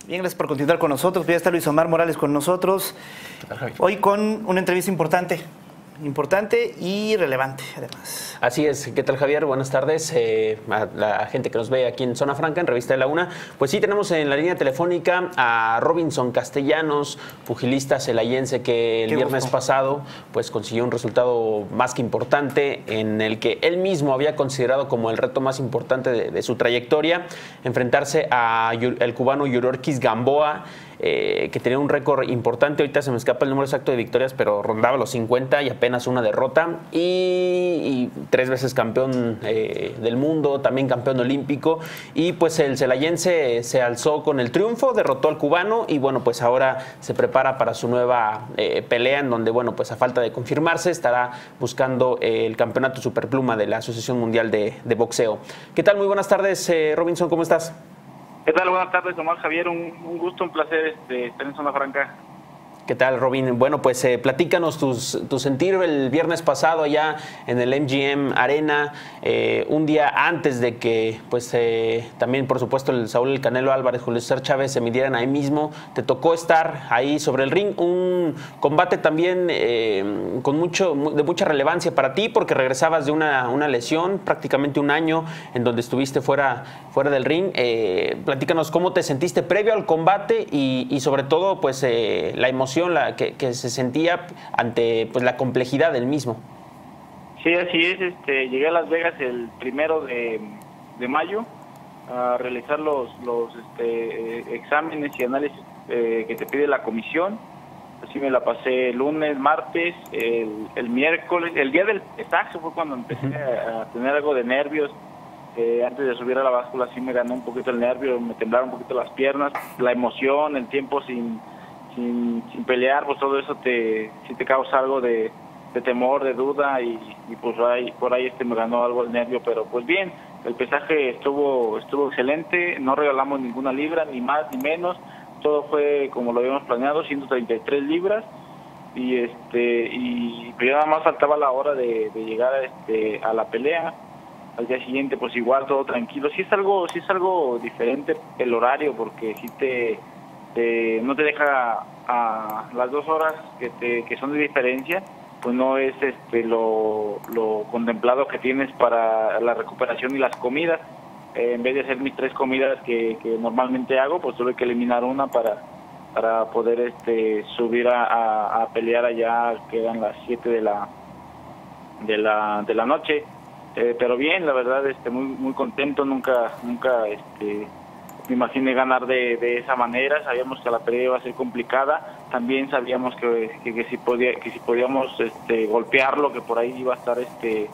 Bien, gracias por continuar con nosotros. Ya está Luis Omar Morales con nosotros. Hoy con una entrevista importante y relevante, además. Así es. ¿Qué tal, Javier? Buenas tardes. A la gente que nos ve aquí en Zona Franca, en Revista de la Una. Pues sí, tenemos en la línea telefónica a Robinson Castellanos, pugilista celayense que el viernes pasado pues consiguió un resultado más que importante, en el que él mismo había considerado como el reto más importante de su trayectoria, enfrentarse al cubano Yuriorkis Gamboa, que tenía un récord importante. Ahorita se me escapa el número exacto de victorias, pero rondaba los 50 y apenas una derrota, y 3 veces campeón del mundo, también campeón olímpico. Y pues el celayense se alzó con el triunfo, derrotó al cubano y bueno, pues ahora se prepara para su nueva pelea, en donde bueno, pues a falta de confirmarse estará buscando el campeonato superpluma de la Asociación Mundial de Boxeo. ¿Qué tal? Muy buenas tardes, Robinson, ¿cómo estás? ¿Qué tal? Buenas tardes, Omar, Javier. Un gusto, un placer estar en Zona Franca. ¿Qué tal, Robin? Bueno, pues platícanos tu sentir el viernes pasado allá en el MGM Arena, un día antes de que, pues también, por supuesto, el Saúl El Canelo Álvarez, Julio César Chávez se midieran ahí mismo. Te tocó estar ahí sobre el ring, un combate también de mucha relevancia para ti, porque regresabas de una lesión, prácticamente un año en donde estuviste fuera del ring. Platícanos cómo te sentiste previo al combate y sobre todo, pues, la emoción que se sentía ante pues la complejidad del mismo. Sí, así es. Llegué a Las Vegas el 1 de mayo a realizar los exámenes y análisis que te pide la comisión. Así me la pasé lunes, martes, el miércoles. El día del pesaje fue cuando empecé a tener algo de nervios. Antes de subir a la báscula sí me ganó un poquito el nervio, me temblaron un poquito las piernas, la emoción, el tiempo sin pelear, pues todo eso sí te causa algo de temor, de duda, y pues por ahí me ganó algo el nervio, pero pues bien, el pesaje estuvo excelente, no regalamos ninguna libra, ni más ni menos, todo fue como lo habíamos planeado, 133 libras, y pues ya nada más faltaba la hora de llegar a la pelea. Al día siguiente pues igual todo tranquilo. Sí es algo diferente el horario, porque sí no te deja a las 2 horas que son de diferencia, pues no es lo contemplado que tienes para la recuperación y las comidas. En vez de hacer mis 3 comidas que normalmente hago, pues tuve que eliminar una para poder subir a pelear allá, que eran las 7 de la noche. Pero bien, la verdad, muy contento. Nunca me imaginé ganar de esa manera. Sabíamos que la pelea iba a ser complicada. También sabíamos que si podíamos golpearlo, que por ahí iba a estar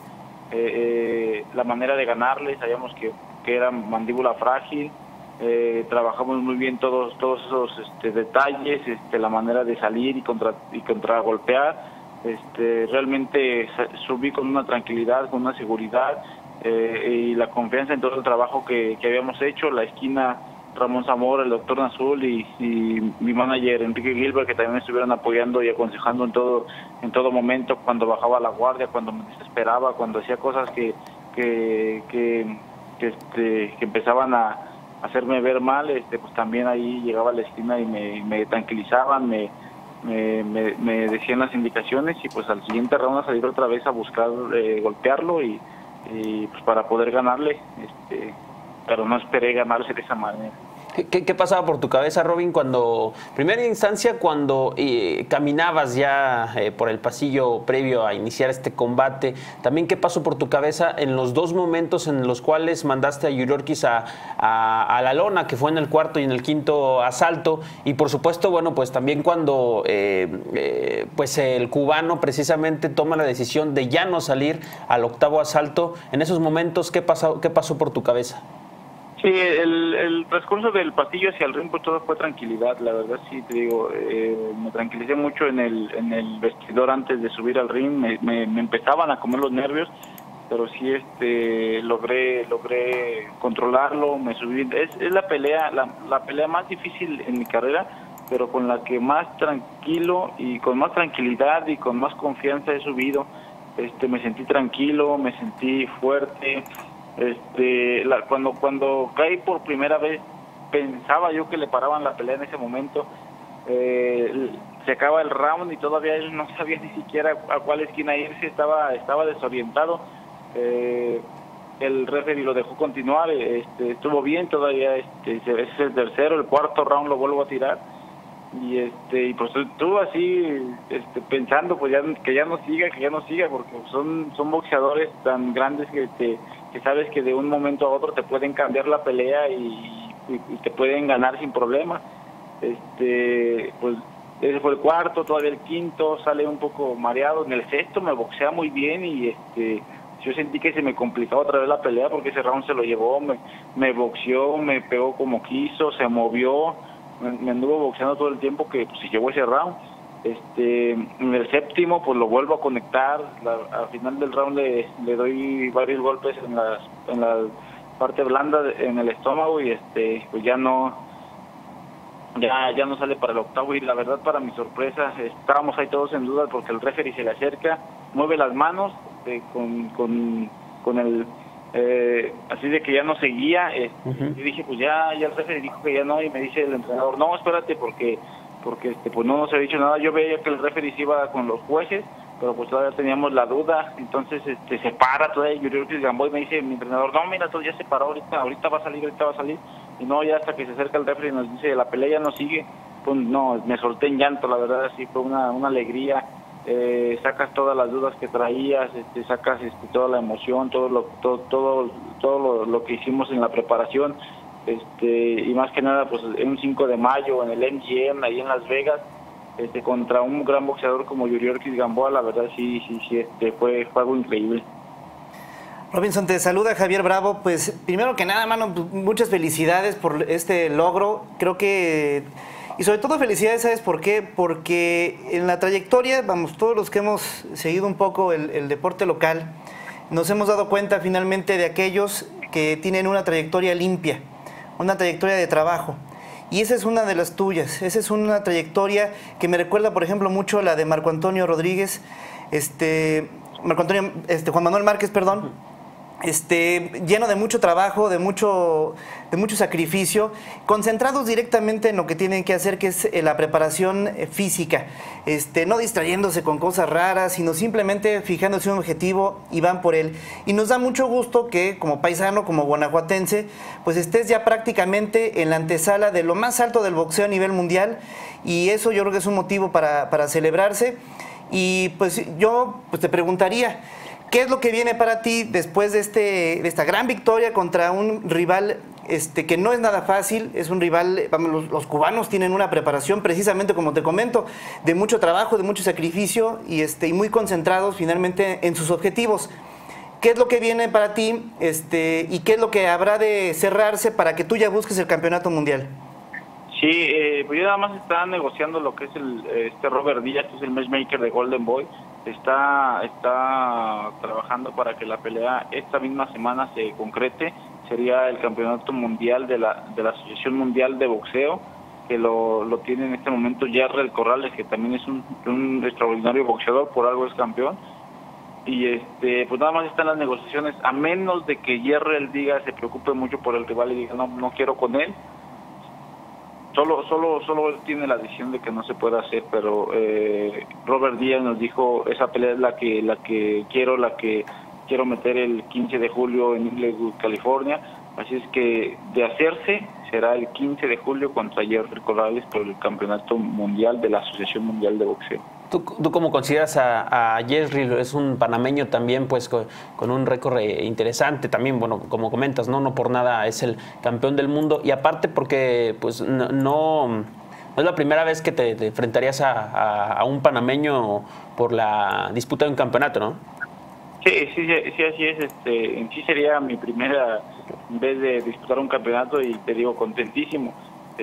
la manera de ganarle. Sabíamos que era mandíbula frágil. Trabajamos muy bien todos esos detalles, la manera de salir y contragolpear. Realmente subí con una tranquilidad, con una seguridad, y la confianza en todo el trabajo que habíamos hecho. La esquina, Ramón Zamora, el doctor Nazul y mi manager Enrique Gilbert, que también me estuvieron apoyando y aconsejando en todo momento, cuando bajaba la guardia, cuando me desesperaba, cuando hacía cosas que empezaban a hacerme ver mal. Pues también ahí llegaba a la esquina y me tranquilizaban, me decían las indicaciones, y pues al siguiente round a salir otra vez a buscar golpearlo y pues para poder ganarle, pero no esperé ganarse de esa manera. ¿Qué pasaba por tu cabeza, Robin, cuando, primera instancia, cuando caminabas ya por el pasillo previo a iniciar este combate? También, ¿qué pasó por tu cabeza en los 2 momentos en los cuales mandaste a Yuriorkis a la lona, que fue en el 4º y en el 5º asalto? Y por supuesto, bueno, pues también cuando pues el cubano precisamente toma la decisión de ya no salir al 8º asalto. En esos momentos, ¿qué pasó por tu cabeza? Sí, el transcurso del pasillo hacia el ring, pues todo fue tranquilidad. La verdad, sí, te digo, me tranquilicé mucho en el vestidor antes de subir al ring. Me empezaban a comer los nervios, pero sí logré controlarlo. Me subí. Es la pelea más difícil en mi carrera, pero con la que más tranquilo y con más tranquilidad y con más confianza he subido. Me sentí tranquilo, me sentí fuerte. Cuando caí por primera vez pensaba yo que le paraban la pelea en ese momento. Se acaba el round y todavía él no sabía ni siquiera a cuál esquina irse, estaba desorientado. El referee lo dejó continuar, estuvo bien, todavía ese es el tercero, el cuarto round lo vuelvo a tirar y pues estuvo así pensando pues que ya no siga, porque son boxeadores tan grandes que sabes que de un momento a otro te pueden cambiar la pelea y te pueden ganar sin problema. Pues ese fue el cuarto, todavía el quinto sale un poco mareado, en el sexto me boxea muy bien y yo sentí que se me complicaba otra vez la pelea porque ese round se lo llevó, me boxeó, me pegó como quiso, se movió, me anduvo boxeando todo el tiempo que pues, se llevó ese round. En el séptimo pues lo vuelvo a conectar, al final del round le doy varios golpes en la parte blanda en el estómago y pues ya no sale para el octavo y la verdad para mi sorpresa estábamos ahí todos en duda porque el referee se le acerca, mueve las manos con el así de que ya no seguía. Yo dije pues ya el referee dijo que ya no y me dice el entrenador no, espérate porque pues no nos había dicho nada. Yo veía que el referee se iba con los jueces pero pues todavía teníamos la duda, entonces se para todavía Yuriorkis Gamboa y me dice mi entrenador, no mira, todo ya se paró, ahorita va a salir, y no, ya hasta que se acerca el referee y nos dice, la pelea ya no sigue, pues no, me solté en llanto, la verdad, así fue una alegría, sacas todas las dudas que traías, sacas toda la emoción, todo lo que hicimos en la preparación, y más que nada, pues en un 5 de mayo, en el MGM, ahí en Las Vegas, contra un gran boxeador como Yuriorkis Gamboa, la verdad sí, fue algo increíble. Robinson, te saluda Javier Bravo. Pues primero que nada, mano, muchas felicidades por este logro. Creo que, y sobre todo felicidades, ¿sabes por qué? Porque en la trayectoria, vamos, todos los que hemos seguido un poco el deporte local, nos hemos dado cuenta finalmente de aquellos que tienen una trayectoria limpia, una trayectoria de trabajo. Y esa es una de las tuyas, esa es una trayectoria que me recuerda, por ejemplo, mucho a la de Marco Antonio Rodríguez, Juan Manuel Márquez, perdón, lleno de mucho trabajo, de mucho sacrificio, concentrados directamente en lo que tienen que hacer, que es la preparación física, no distrayéndose con cosas raras, sino simplemente fijándose un objetivo y van por él. Y nos da mucho gusto que como paisano, como guanajuatense, pues estés ya prácticamente en la antesala de lo más alto del boxeo a nivel mundial, y eso yo creo que es un motivo para celebrarse. Y pues yo te preguntaría, ¿qué es lo que viene para ti después de esta gran victoria contra un rival que no es nada fácil? Es un rival, los cubanos tienen una preparación precisamente, como te comento, de mucho trabajo, de mucho sacrificio y muy concentrados finalmente en sus objetivos. ¿Qué es lo que viene para ti y qué es lo que habrá de cerrarse para que tú ya busques el campeonato mundial? Sí, pues yo nada más estaba negociando lo que es Robert Díaz, que es el matchmaker de Golden Boy. Está trabajando para que la pelea esta misma semana se concrete. Sería el campeonato mundial de la Asociación Mundial de Boxeo, que lo tiene en este momento Yerrel Corrales, que también es un extraordinario boxeador, por algo es campeón. Y pues nada más están las negociaciones, a menos de que Yerrel se preocupe mucho por el rival y diga no quiero con él. Solo él tiene la decisión de que no se puede hacer, pero Robert Díaz nos dijo, esa pelea es la que quiero meter el 15 de julio en Inglewood, California, así es que de hacerse será el 15 de julio contra Yerrel Corrales por el campeonato mundial de la Asociación Mundial de Boxeo. ¿Tú cómo consideras a Yerrel? Es un panameño también, pues, con un récord interesante también, bueno, como comentas, no por nada es el campeón del mundo, y aparte porque, pues, no es la primera vez que te enfrentarías a un panameño por la disputa de un campeonato, ¿no? Sí, así es. En sí sería mi primera vez de disputar un campeonato y te digo, contentísimo.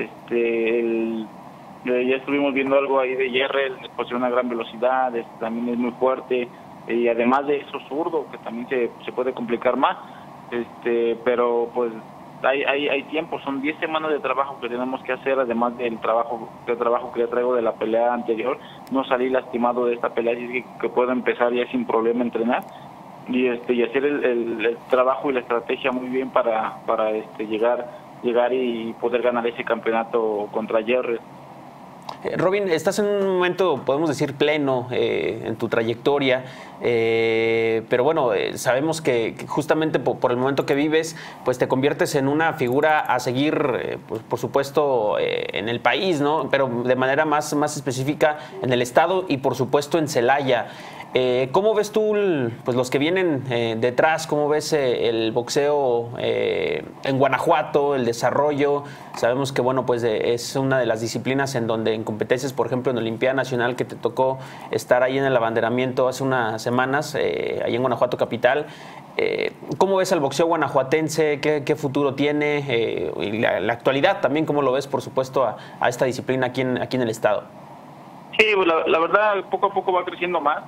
Ya estuvimos viendo algo ahí de Yerrel, posee una gran velocidad, también es muy fuerte y además de eso zurdo, que también se puede complicar más, pero pues hay tiempo, son 10 semanas de trabajo que tenemos que hacer, además del trabajo que ya traigo de la pelea anterior. No salí lastimado de esta pelea, así que puedo empezar ya sin problema a entrenar y hacer el trabajo y la estrategia muy bien para llegar llegar y poder ganar ese campeonato contra Jerry. Robin, estás en un momento, podemos decir, pleno en tu trayectoria, pero bueno, sabemos que justamente por el momento que vives, pues te conviertes en una figura a seguir, pues, por supuesto, en el país, ¿no? Pero de manera más específica en el estado y por supuesto en Celaya. ¿Cómo ves tú pues, los que vienen detrás? ¿Cómo ves el boxeo en Guanajuato, el desarrollo? Sabemos que bueno, pues es una de las disciplinas en donde en competencias, por ejemplo, en Olimpiada Nacional, que te tocó estar ahí en el abanderamiento hace unas semanas, ahí en Guanajuato capital. ¿Cómo ves al boxeo guanajuatense? ¿Qué futuro tiene? Y la actualidad también, ¿cómo lo ves, por supuesto, a esta disciplina aquí en el estado? Sí, la verdad, poco a poco va creciendo más.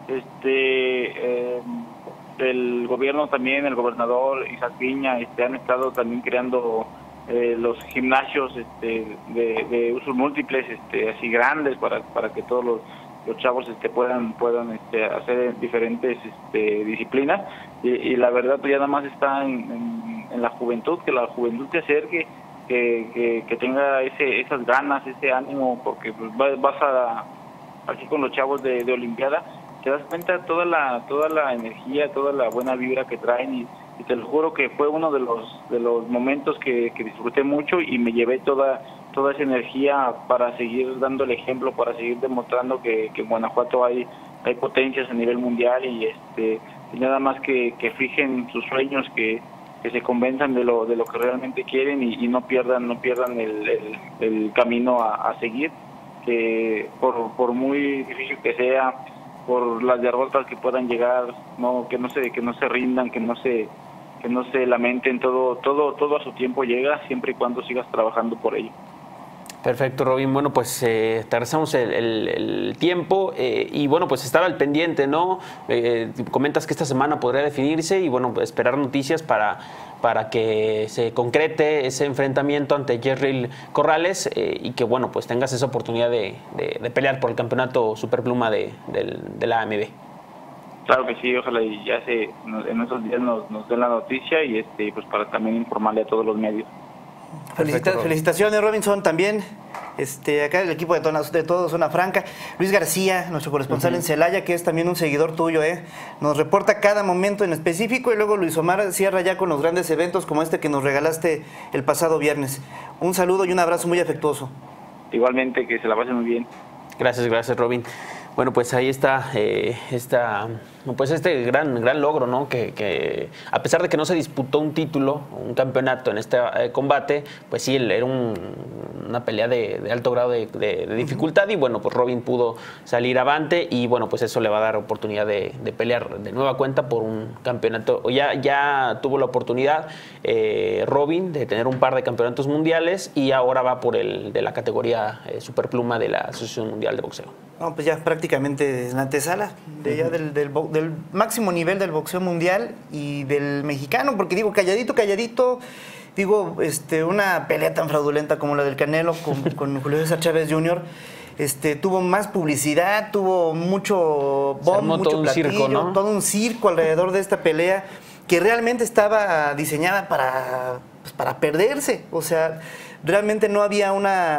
El gobierno también, el gobernador Isaac Viña, han estado también creando los gimnasios de usos múltiples, así grandes para que todos los chavos puedan hacer diferentes disciplinas y la verdad pues ya nada más está en la juventud, que la juventud se acerque, que tenga esas ganas, ese ánimo, porque pues vas aquí con los chavos de Olimpiada, te das cuenta toda la energía, toda la buena vibra que traen y te lo juro que fue uno de los momentos que disfruté mucho y me llevé toda esa energía para seguir dando el ejemplo, para seguir demostrando que en Guanajuato hay potencias a nivel mundial y nada más que fijen sus sueños, que se convenzan de lo que realmente quieren y no pierdan el camino a seguir, que por muy difícil que sea, por las derrotas que puedan llegar, que no se rindan, que no se lamenten, todo a su tiempo llega, siempre y cuando sigas trabajando por ello. Perfecto, Robin. Bueno, pues te agradecemos el tiempo y bueno, pues estar al pendiente, ¿no? Comentas que esta semana podría definirse y bueno, pues esperar noticias para que se concrete ese enfrentamiento ante Jerry Corrales y que bueno, pues tengas esa oportunidad de pelear por el campeonato superpluma de la AMB. Claro que sí, ojalá y ya en esos días nos den la noticia y pues para también informarle a todos los medios. Felicitaciones, Robinson, también. Acá el equipo de todo Zona Franca. Luis García, nuestro corresponsal en Celaya, que es también un seguidor tuyo, nos reporta cada momento en específico y luego Luis Omar cierra ya con los grandes eventos como este que nos regalaste el pasado viernes. Un saludo y un abrazo muy afectuoso. Igualmente, que se la pasen muy bien. Gracias, Robin. Bueno, pues ahí está pues este gran logro, ¿no? Que a pesar de que no se disputó un título, un campeonato en este combate, pues sí, era una pelea de alto grado de dificultad y bueno, pues Robin pudo salir avante y bueno, pues eso le va a dar oportunidad de pelear de nueva cuenta por un campeonato. Ya tuvo la oportunidad Robin de tener un par de campeonatos mundiales y ahora va por el de la categoría superpluma de la Asociación Mundial de Boxeo. No, pues ya prácticamente en la antesala del máximo nivel del boxeo mundial y del mexicano, porque digo, calladito, digo, una pelea tan fraudulenta como la del Canelo con Julio César Chávez Jr., tuvo más publicidad, tuvo mucho bombo, mucho platillo, circo, ¿no? Todo un circo alrededor de esta pelea que realmente estaba diseñada para perderse, o sea, realmente no había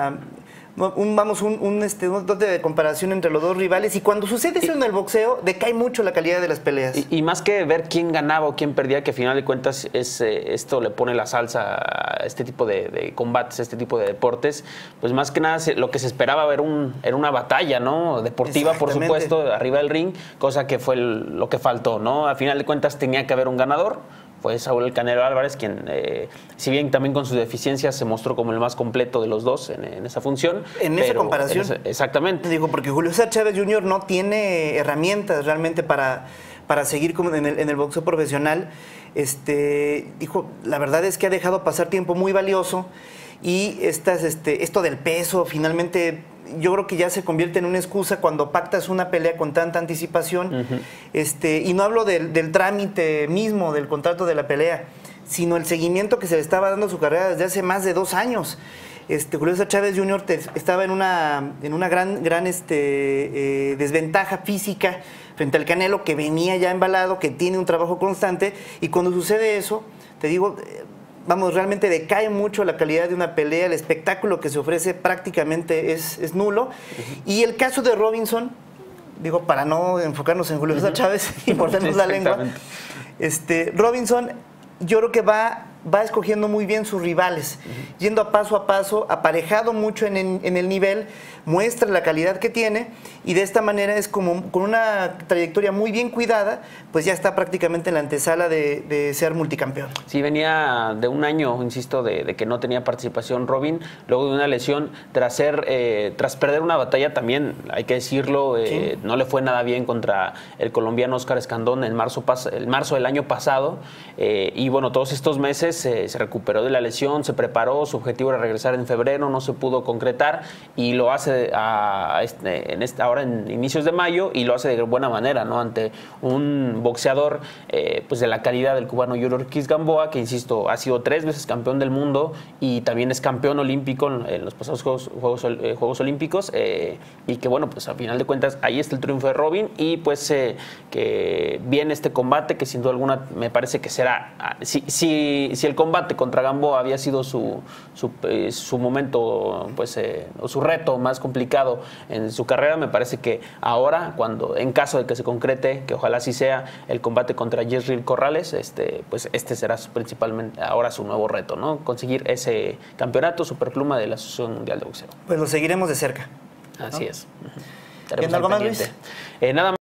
un dote de comparación entre los dos rivales y cuando sucede eso en el boxeo decae mucho la calidad de las peleas. Y más que ver quién ganaba o quién perdía, que al final de cuentas esto le pone la salsa a este tipo de combates, a este tipo de deportes, pues más que nada lo que se esperaba ver era una batalla, ¿no? Deportiva, por supuesto, arriba del ring, cosa que fue lo que faltó, ¿no? Al final de cuentas tenía que haber un ganador. Fue Saúl El Canelo Álvarez quien, si bien también con sus deficiencias, se mostró como el más completo de los dos en esa función. Esa comparación. Exactamente. Digo, porque Julio César Chávez Jr. no tiene herramientas realmente para seguir como en el boxeo profesional. Dijo, la verdad es que ha dejado pasar tiempo muy valioso y esto del peso finalmente yo creo que ya se convierte en una excusa cuando pactas una pelea con tanta anticipación. Y no hablo del trámite mismo del contrato de la pelea, sino el seguimiento que se le estaba dando a su carrera desde hace más de 2 años. Julio César Chávez Jr. estaba en una gran desventaja física frente al Canelo, que venía ya embalado, que tiene un trabajo constante, y cuando sucede eso, te digo, vamos, realmente decae mucho la calidad de una pelea, el espectáculo que se ofrece prácticamente es nulo. Y el caso de Robinson, digo, para no enfocarnos en Julio César Chávez y mordernos la lengua, Robinson yo creo que va escogiendo muy bien sus rivales, yendo a paso, aparejado mucho en el nivel, muestra la calidad que tiene y de esta manera es como con una trayectoria muy bien cuidada, pues ya está prácticamente en la antesala de ser multicampeón. Sí, venía de un año, insisto, de que no tenía participación Robin, luego de una lesión, tras perder una batalla también, hay que decirlo, sí. No le fue nada bien contra el colombiano Oscar Escandón en marzo del año pasado, y bueno, todos estos meses se recuperó de la lesión, se preparó, su objetivo era regresar en febrero, no se pudo concretar y lo hace ahora en inicios de mayo y lo hace de buena manera, ¿no? Ante un boxeador pues de la calidad del cubano Yuri Ortiz Gamboa, que insisto, ha sido 3 veces campeón del mundo y también es campeón olímpico en los pasados Juegos Olímpicos, y que bueno, pues a final de cuentas ahí está el triunfo de Robin y pues que viene este combate que sin duda alguna me parece que será, si el combate contra Gamboa había sido su momento, pues, o su reto más complicado en su carrera, me parece que ahora, en caso de que se concrete, que ojalá así sea, el combate contra Yesril Corrales, pues este será principalmente ahora su nuevo reto, ¿no? Conseguir ese campeonato superpluma de la Asociación Mundial de Boxeo. Pues lo seguiremos de cerca, Así ¿no? es. ¿Algo más, Luis? Nada más.